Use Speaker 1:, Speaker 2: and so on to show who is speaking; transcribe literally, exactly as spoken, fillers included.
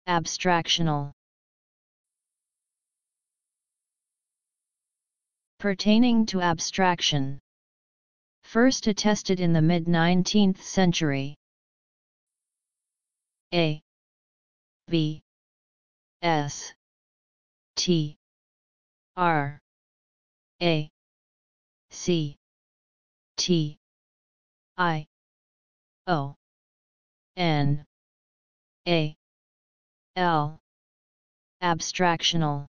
Speaker 1: Abstractional. Pertaining to abstraction. First attested in the mid-nineteenth century. A B S T R A C T I O N A L. Abstractional.